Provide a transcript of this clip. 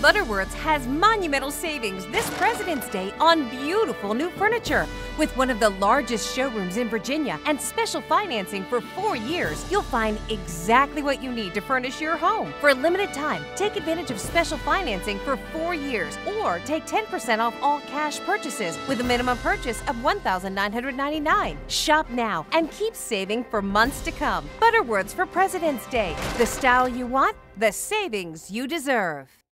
Butterworth has monumental savings this President's Day on beautiful new furniture. With one of the largest showrooms in Virginia and special financing for 4 years, you'll find exactly what you need to furnish your home. For a limited time, take advantage of special financing for 4 years or take 10% off all cash purchases with a minimum purchase of $1,999. Shop now and keep saving for months to come. Butterworth's for President's Day. The style you want, the savings you deserve.